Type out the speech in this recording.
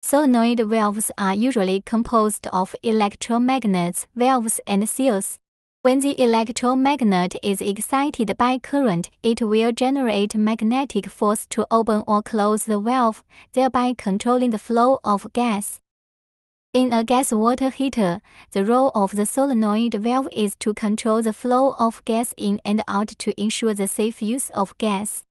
Solenoid valves are usually composed of electromagnets, valves, and seals. When the electromagnet is excited by current, it will generate magnetic force to open or close the valve, thereby controlling the flow of gas. In a gas water heater, the role of the solenoid valve is to control the flow of gas in and out to ensure the safe use of gas.